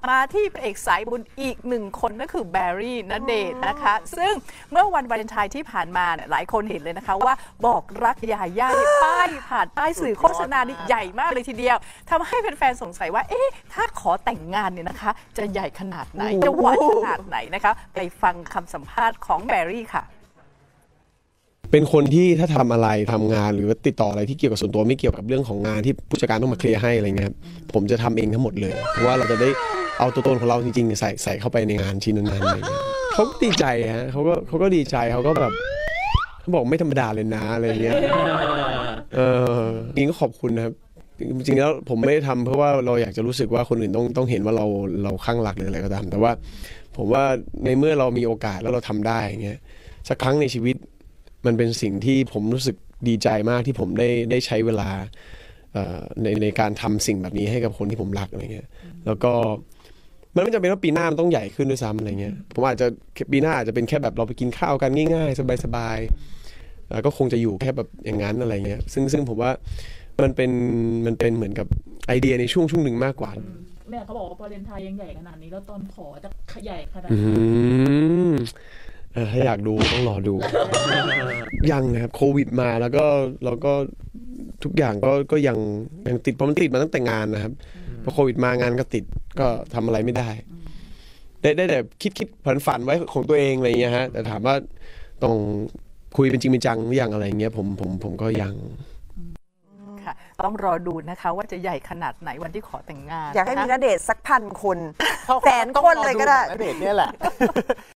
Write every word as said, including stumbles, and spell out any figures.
มาที่พระเอกสายบุญอีกหนึ่งคนก็คือแบร์รี่ณเดชน์นะคะซึ่งเมื่อวันวาเลนไทน์ที่ผ่านมาเนี่ยหลายคนเห็นเลยนะคะว่าบอกรักยาย่าในป้ายผ่านป้ายสื่อโฆษณานี่ใหญ่มากเลยทีเดียวทำให้แฟนๆสงสัยว่าเอ๊ะถ้าขอแต่งงานเนี่ยนะคะจะใหญ่ขนาดไหนจะหวานขนาดไหนนะคะไปฟังคำสัมภาษณ์ของแบร์รี่ค่ะเป็นคนที่ถ้าทำอะไรทำงานหรือติดต่ออะไรที่เกี่ยวกับส่วนตัวไม่เกี่ยวกับเรื่องของงานที่ผู้จัดการต้องมาเคลียร์ให้อะไรเงี้ยผมจะทำเองทั้งหมดเลยเพราะว่าเราจะได้เอาตัวตนของเราจริงๆใส่ใส่เข้าไปในงานชิ้นนั้นๆอะไรเงี้ยเขาดีใจฮะเขาก็เขาก็ดีใจเขาก็แบบเขาบอกไม่ธรรมดาเลยนะอะไรเงี้ยเออจริงก็ขอบคุณนะครับจริงๆแล้วผมไม่ได้ทำเพราะว่าเราอยากจะรู้สึกว่าคนอื่นต้องต้องเห็นว่าเราเราข้างหลักหรืออะไรก็ตามแต่ว่าผมว่าในเมื่อเรามีโอกาสแล้วเราทำได้เงี้ยสักครั้งในชีวิตมันเป็นสิ่งที่ผมรู้สึกดีใจมากที่ผมได้ได้ใช้เวลาในในการทำสิ่งแบบนี้ให้กับคนที่ผมรักอะไรเงี้ยแล้วก็มันไม่จำเป็นว่าปีหน้ามันต้องใหญ่ขึ้นด้วยซ้ำอะไรเงี้ยผมอาจจะปีหน้าอาจจะเป็นแค่แบบเราไปกินข้าวกันง่ายๆสบายๆก็คงจะอยู่แค่แบบอย่างนั้นอะไรเงี้ยซึ่งซึ่งผมว่ามันเป็นมันเป็นเหมือนกับไอเดียในช่วงช่วงหนึ่งมากกว่าแม่เขาบอกว่าพอเลนไทน์ยังใหญ่ขนาดนี้แล้วตอนขอจะใหญ่ขนาดไหนเออถ้าอยากดูต้องรอดู ยังนะครับโควิดมาแล้วก็เราก็ทุกอย่างก็ก็ยังยังติดเพราะมันติดมาตั้งแต่งานนะครับพอโควิดมางานก็ติดก็ทำอะไรไม่ได้ได้ได้แต่คิดคิดฝันฝันไว้ของตัวเองอะไรเงี้ยฮะแต่ถามว่าต้องคุยเป็นจริงเป็นจังหรือยังอะไรเงี้ยผมผมผมก็ยังค่ะต้องรอดูนะคะว่าจะใหญ่ขนาดไหนวันที่ขอแต่งงานอยากให้มีณเดชน์สักพันคนแสนคนเลยก็ได้ณเดชน์เนี่ยแหละ